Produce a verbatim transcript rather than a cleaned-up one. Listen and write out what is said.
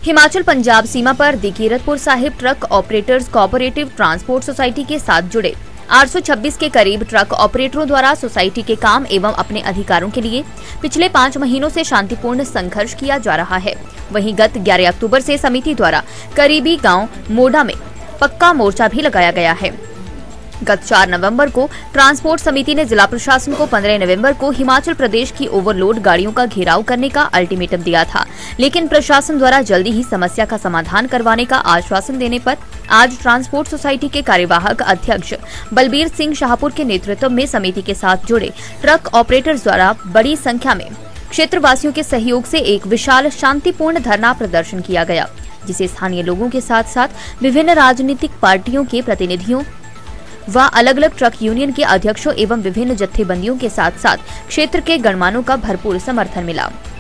हिमाचल पंजाब सीमा पर the Kiratpur Sahib truck operators cooperative transport society के साथ जुड़े आठ सौ छब्बीस के करीब ट्रक ऑपरेटरों द्वारा सोसाइटी के काम एवं अपने अधिकारों के लिए पिछले पाँच महीनों से शांतिपूर्ण संघर्ष किया जा रहा है। वहीं गत ग्यारह अक्टूबर से समिति द्वारा करीबी गांव मोडा में पक्का मोर्चा भी लगाया गया है। गत चार नवंबर को ट्रांसपोर्ट समिति ने जिला प्रशासन को पंद्रह नवंबर को हिमाचल प्रदेश की ओवरलोड गाड़ियों का घेराव करने का अल्टीमेटम दिया था, लेकिन प्रशासन द्वारा जल्दी ही समस्या का समाधान करवाने का आश्वासन देने पर आज ट्रांसपोर्ट सोसाइटी के कार्यवाहक अध्यक्ष बलबीर सिंह शाहपुर के नेतृत्व में समिति के साथ जुड़े ट्रक ऑपरेटर्स द्वारा बड़ी संख्या में क्षेत्रवासियों के सहयोग से एक विशाल शांतिपूर्ण धरना प्रदर्शन किया गया, जिसे स्थानीय लोगों के साथ साथ विभिन्न राजनीतिक पार्टियों के प्रतिनिधियों व अलग अलग ट्रक यूनियन के अध्यक्षों एवं विभिन्न जत्थेबंदियों के साथ साथ क्षेत्र के गणमान्यों का भरपूर समर्थन मिला।